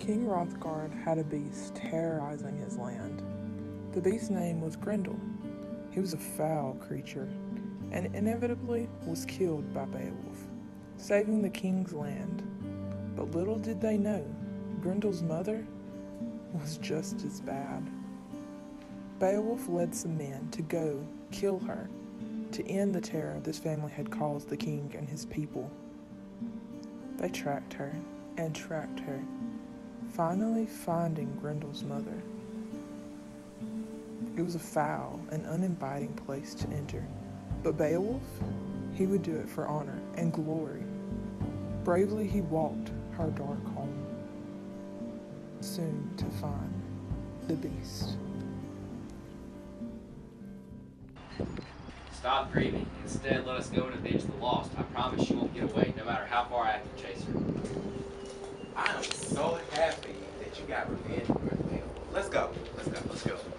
King Hrothgar had a beast terrorizing his land. The beast's name was Grendel. He was a foul creature and inevitably was killed by Beowulf, saving the king's land. But little did they know, Grendel's mother was just as bad. Beowulf led some men to go kill her to end the terror this family had caused the king and his people. They tracked her and tracked her, finally finding Grendel's mother. It was a foul and uninviting place to enter, but Beowulf, he would do it for honor and glory. Bravely he walked her dark home, soon to find the beast. Stop grieving. Instead, let us go and avenge the lost. I promise she won't get away, no matter how far I have to chase her. I am so happy that you got revenge for us, man. Let's go. Let's go. Let's go.